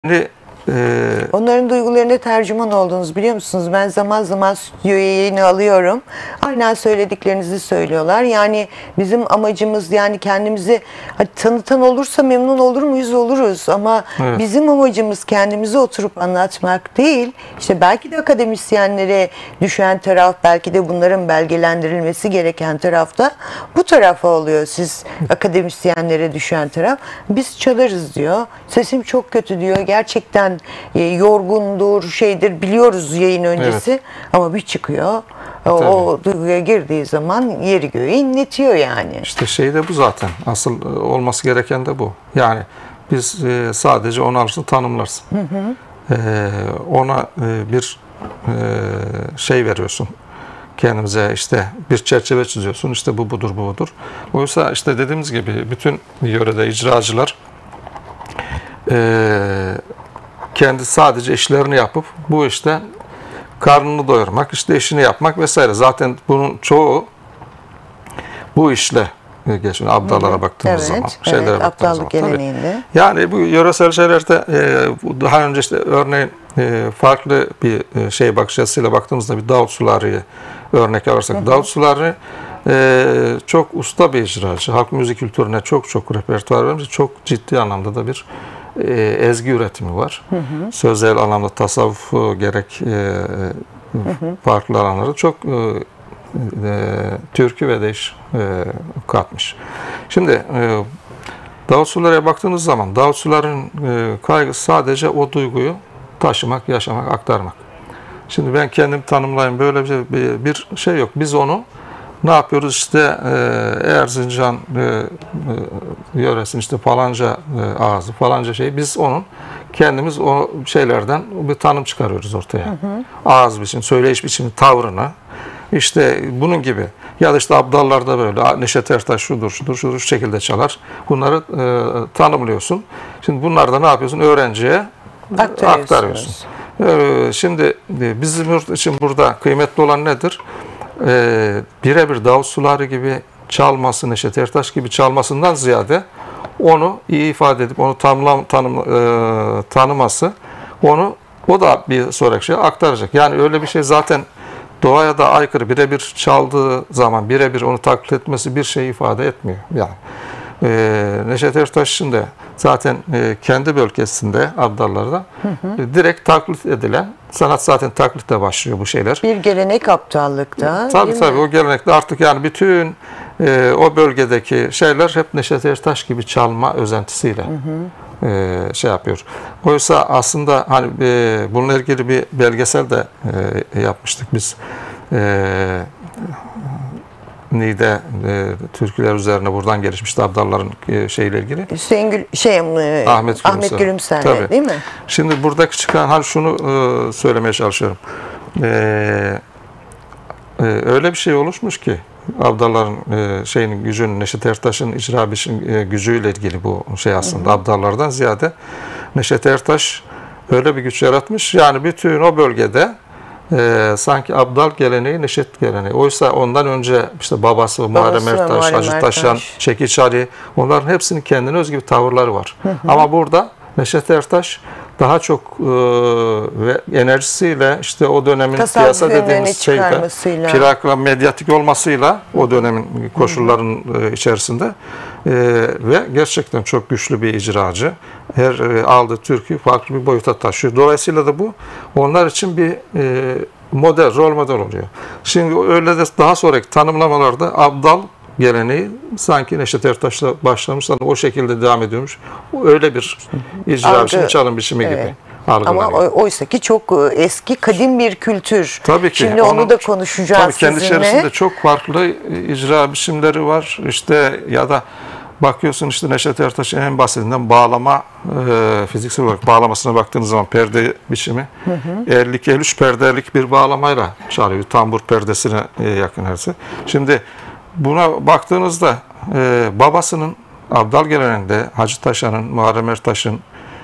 Onların duygularına tercüman olduğunuzu biliyor musunuz? Ben zaman zaman stüdyoya yayını alıyorum. Aynen söylediklerinizi söylüyorlar. Yani bizim amacımız, yani kendimizi tanıtan olursa memnun olur muyuz? Oluruz. Ama Evet. bizim amacımız kendimizi oturup anlatmak değil. İşte belki de akademisyenlere düşen taraf, belki de bunların belgelendirilmesi gereken tarafta bu tarafa oluyor. Siz akademisyenlere düşen taraf. Biz çalarız diyor. Sesim çok kötü diyor. Gerçekten yorgundur, şeydir, biliyoruz yayın öncesi. Evet. Ama bir çıkıyor. O duyguya girdiği zaman yeri göğü inletiyor yani. İşte şey de bu zaten. Asıl olması gereken de bu. Yani biz sadece onu alırsın, tanımlarsın. Ona bir şey veriyorsun. Kendimize işte bir çerçeve çiziyorsun. İşte bu budur, bu budur. Oysa işte dediğimiz gibi bütün yörede icracılar kendi sadece işlerini yapıp bu işte karnını doyurmak, işte işini yapmak vesaire. Zaten bunun çoğu bu işle geçiyor. Abdallara baktığımız zaman, şeylere baktığımız zaman. Geleneğinde. Yani bu yöresel şeylerde daha önce işte örneğin farklı bir şey bakış açısıyla baktığımızda bir Davut Sulari'ye örnek alırsak, Davut Sulari çok usta bir icracı. Halk müzik kültürüne çok repertuar vermiş. Çok ciddi anlamda da bir ezgi üretimi var. Sözel anlamda tasavvuf gerek farklı alanlarda çok türkü ve değiş katmış. Şimdi Davut Sulari'ye baktığınız zaman Davut Sulari'nin kaygısı sadece o duyguyu taşımak, yaşamak, aktarmak. Şimdi ben kendim tanımlayayım, böyle bir şey yok. Biz onu ne yapıyoruz? İşte Erzincan yöresinin işte falanca ağzı, falanca şey. Biz onun kendimiz o şeylerden bir tanım çıkarıyoruz ortaya. Ağız biçimi, söyleyiş biçimi, tavrını. İşte bunun gibi. Ya da işte abdallarda böyle. Neşet Ertaş şudur, şu şekilde çalar. Bunları tanımlıyorsun. Şimdi bunları da ne yapıyorsun? Öğrenciye aktarıyorsun. Şimdi bizim için burada kıymetli olan nedir? Birebir Davut Sulari gibi çalması, Neşet Ertaş gibi çalmasından ziyade onu iyi ifade edip onu tanıması, o da bir sonraki şeye aktaracak. Yani öyle bir şey zaten doğaya da aykırı. Birebir çaldığı zaman birebir onu taklit etmesi bir şey ifade etmiyor. Yani Neşet Ertaş'ın da zaten kendi bölgesinde abdallarda direkt taklit edilen, sanat zaten taklitle başlıyor bu şeyler. Bir gelenek abdallıkta. Tabii o gelenekte artık yani bütün o bölgedeki şeyler hep Neşet Ertaş gibi çalma özentisiyle şey yapıyor. Oysa aslında hani bununla ilgili bir belgesel de yapmıştık biz. Niğde türküler üzerine buradan gelişmişti abdalların şeyle ilgili. Ahmet Gülümser değil mi? Şimdi buradaki çıkan şunu söylemeye çalışıyorum. Öyle bir şey oluşmuş ki abdalların şeyinin gücünün, Neşet Ertaş'ın icra biçim gücüyle ilgili bu şey aslında abdallardan ziyade Neşet Ertaş öyle bir güç yaratmış. Yani bütün o bölgede sanki abdal geleneği, Neşet geleneği. Oysa ondan önce işte babası Muharrem Ertaş, Hacı Taşan, Çekiç Ali, onların hepsinin kendine özgü bir tavırları var. Ama burada Neşet Ertaş daha çok ve enerjisiyle işte o dönemin piyasa dediğimiz şeyle, plakla, medyatik olmasıyla o dönemin koşullarının içerisinde ve gerçekten çok güçlü bir icracı. Her aldığı türkü farklı bir boyuta taşıyor. Dolayısıyla da bu onlar için bir model, rol model oluyor. Şimdi öyle de daha sonraki tanımlamalarda abdal geleneği sanki Neşet Ertaş'la başlamış, o şekilde devam ediyormuş. Öyle bir icra biçimi, çalım biçimi gibi algılanıyor. Ama oysa ki çok eski, kadim bir kültür. Tabii ki. Şimdi onu da konuşacağız kendi içerisinde çok farklı icra biçimleri var. İşte ya da bakıyorsun işte Neşet Ertaş'ın en basitinden bağlama, fiziksel olarak bağlamasına baktığınız zaman perde biçimi 52-53 perdelik bir bağlamayla çalıyor. Tambur perdesine yakın herse. Şimdi buna baktığınızda babasının abdal geleneğinde Hacı Taşan'ın, Muharrem Ertaş'ın,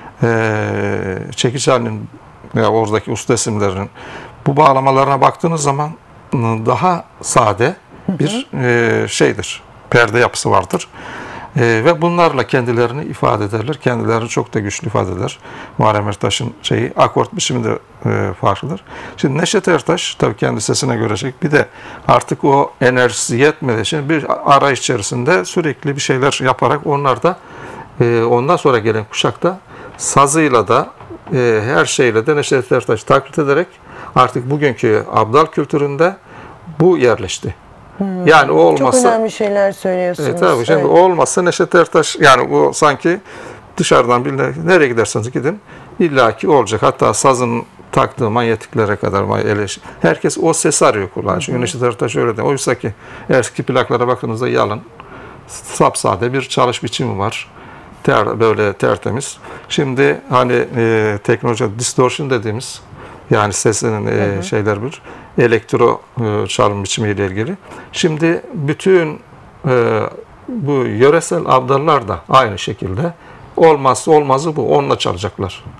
Çekiç Ali'nin oradaki usta isimlerinin bu bağlamalarına baktığınız zaman daha sade bir şeydir. Perde yapısı vardır. Ve bunlarla kendilerini ifade ederler. Kendilerini çok da güçlü ifade eder. Muharrem Ertaş'ın akort biçimi de farklıdır. Şimdi Neşet Ertaş tabii kendi sesine görecek. Bir de artık o enerjisi yetmediği için bir arayış içerisinde sürekli bir şeyler yaparak onlar da ondan sonra gelen kuşakta sazıyla da her şeyle de Neşet Ertaş'ı taklit ederek artık bugünkü abdal kültüründe bu yerleşti. Yani o olmasa, çok önemli şeyler söylüyorsunuz. tabii şimdi evet. olmazsa Neşet Ertaş, yani o sanki dışarıdan nereye giderseniz gidin illaki olacak. Hatta sazın taktığı manyetiklere kadar herkes o ses arıyor kulağına. Çünkü Neşet Ertaş öyle de. Oysa ki eski plaklara bakınızda yalın, sapsade bir çalış biçimi var. Böyle tertemiz. Şimdi hani teknoloji distortion dediğimiz, yani sesinin şeyler bir elektro çalım biçimiyle ilgili. Şimdi bütün bu yöresel abdallar da aynı şekilde olmazsa olmazı bu. Onunla çalacaklar.